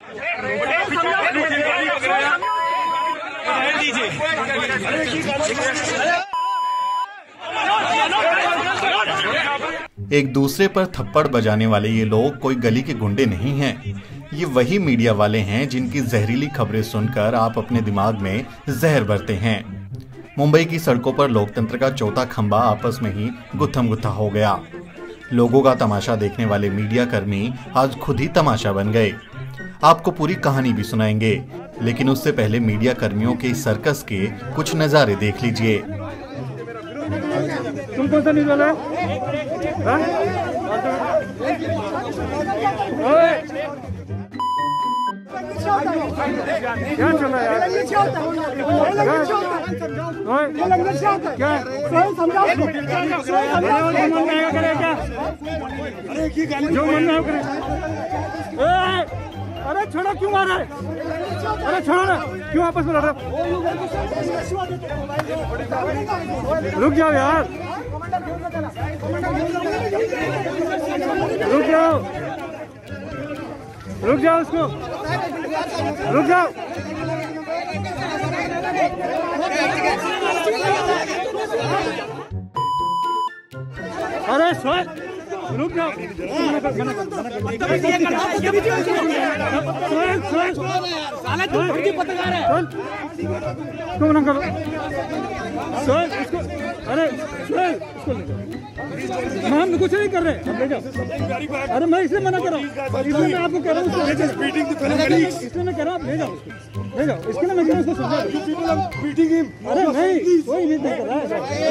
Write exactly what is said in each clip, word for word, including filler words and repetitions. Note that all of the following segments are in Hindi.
एक दूसरे पर थप्पड़ बजाने वाले ये लोग कोई गली के गुंडे नहीं हैं। ये वही मीडिया वाले हैं जिनकी जहरीली खबरें सुनकर आप अपने दिमाग में जहर भरते हैं। मुंबई की सड़कों पर लोकतंत्र का चौथा खंभा आपस में ही गुत्थम गुत्था हो गया। लोगों का तमाशा देखने वाले मीडिया कर्मी आज खुद ही तमाशा बन गए। आपको पूरी कहानी भी सुनाएंगे, लेकिन उससे पहले मीडिया कर्मियों के इस सर्कस के कुछ नजारे देख लीजिए। तुम कौन सा न्यूज़ वाला है? क्या चल रहा है यार? क्या समझाओ उसको। जो मन में करे। अरे छोड़ो, क्यों आ रहा है? अरे छोड़ो ना, क्यों आपस में लड़ रहे? रुक जाओ यार, रुक जाओ, रुक जाओ उसको, रुक जाओ। अरे सोए, रुक जाओ। पत्रकार है, तुम ना करो। सोए इसको, अरे सोए इसको ले जाओ। हम कुछ नहीं कर रहे, हम ले जाओ। अरे मैं इसलिए मना कर रहा हूँ, इसलिए मैं आपको कह रहा हूँ, इसलिए मैं कह रहा हूँ आप ले जाओ, ले जाओ। इसके लिए मैं कह रहा हूँ उसको समझा। अरे नहीं, कोई नहीं कर रहा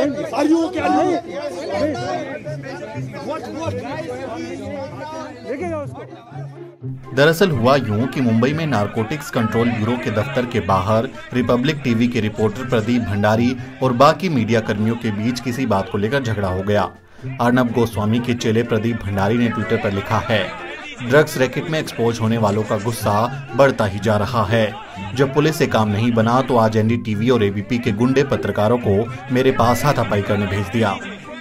है। दरअसल हुआ यूं कि मुंबई में नारकोटिक्स कंट्रोल ब्यूरो के दफ्तर के बाहर रिपब्लिक टीवी के रिपोर्टर प्रदीप भंडारी और बाकी मीडिया कर्मियों के बीच किसी बात को लेकर झगड़ा हो गया। अर्नब गोस्वामी के चेले प्रदीप भंडारी ने ट्विटर पर लिखा है, ड्रग्स रैकेट में एक्सपोज होने वालों का गुस्सा बढ़ता ही जा रहा है। जब पुलिस से काम नहीं बना तो आज एनडीटीवी और एबीपी के गुंडे पत्रकारों को मेरे पास हाथापाई करने भेज दिया।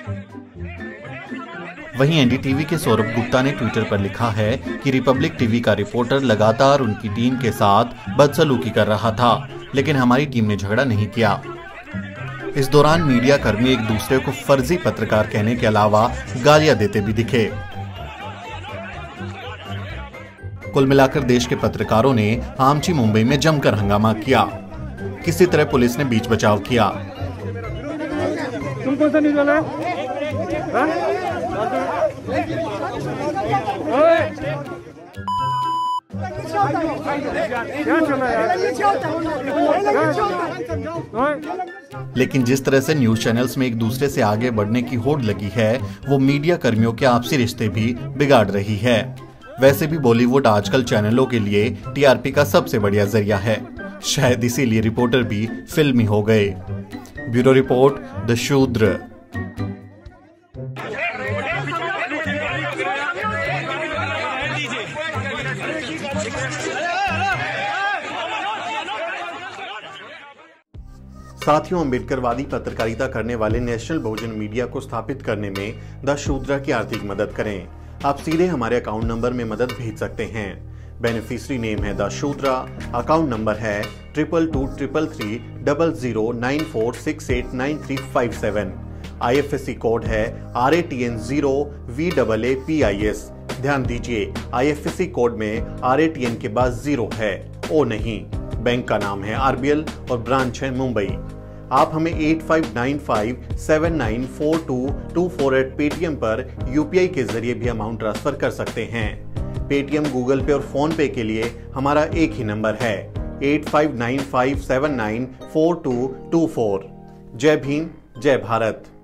वहीं एनडीटीवी के सौरभ गुप्ता ने ट्विटर पर लिखा है कि रिपब्लिक टीवी का रिपोर्टर लगातार उनकी टीम के साथ बदसलूकी कर रहा था, लेकिन हमारी टीम ने झगड़ा नहीं किया। इस दौरान मीडिया कर्मी एक दूसरे को फर्जी पत्रकार कहने के अलावा गालियां देते भी दिखे। कुल मिलाकर देश के पत्रकारों ने आमची मुंबई में जमकर हंगामा किया। किसी तरह पुलिस ने बीच बचाव किया। तुम कौन सा न्यूज़ वाला है? क्या चल रहा है यार? लेकिन जिस तरह से न्यूज चैनल्स में एक दूसरे से आगे बढ़ने की होड़ लगी है, वो मीडिया कर्मियों के आपसी रिश्ते भी बिगाड़ रही है। वैसे भी बॉलीवुड आजकल चैनलों के लिए टीआरपी का सबसे बढ़िया जरिया है। शायद इसीलिए रिपोर्टर भी फिल्मी हो गए। ब्यूरो रिपोर्ट, द शूद्र। साथियों, अम्बेडकरवादी पत्रकारिता करने वाले नेशनल बहुजन मीडिया को स्थापित करने में द शूद्रा की आर्थिक मदद करें। आप सीधे हमारे अकाउंट नंबर में मदद भेज सकते हैं। बेनिफिशियरी नेम है द शूद्रा, अकाउंट नंबर है triple two triple three double zero nine four six eight nine three five seven. IFSC code है R A T N zero V double A P I S. ध्यान दीजिए, आईएफएससी कोड में आर ए टी एन के बाद जीरो है, ओ नहीं। बैंक का नाम है आरबीएल और ब्रांच है मुंबई। आप हमें eight five nine five seven nine four two two four eight Paytm पर यूपीआई के जरिए भी अमाउंट ट्रांसफर कर सकते हैं। पेटीएम, गूगल पे और फोन पे के लिए हमारा एक ही नंबर है eight five nine five seven nine four two two four. जय भीम, जय भारत।